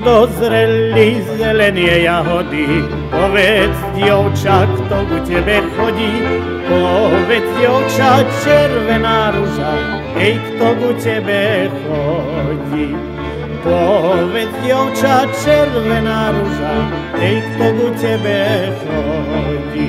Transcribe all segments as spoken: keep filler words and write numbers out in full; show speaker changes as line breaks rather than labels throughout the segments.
dozreli zelenie jahody. Povedz, dievča, kto ku tebe chodí, povedz, dievča, červená ruža, hej, kto ku tebe chodí. Povedz, dievča, červená ruža, hej, kto ku tebe chodí.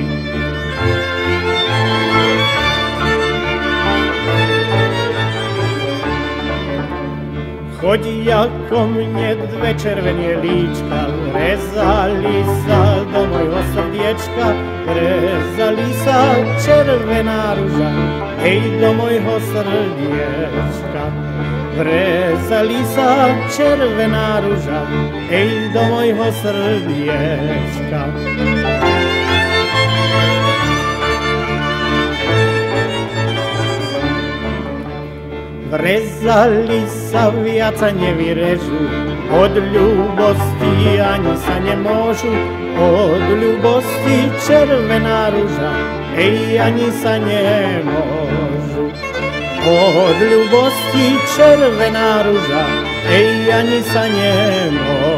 Chodí ako mne dve červenie líčka, rezali sa do mojho srdiečka, rezali sa červená ruža, hej, do mojho srdiečka. Vrezali sa červená ruža, hej, do mojho srdiečka. Vrezali sa, viac sa nevyrežu, od ľubosti ani sa nemôžu, od ľubosti červená ruža, hej, ani sa nemôžu. Od ľubosti červená ruža, hej, ani sa nemôžu.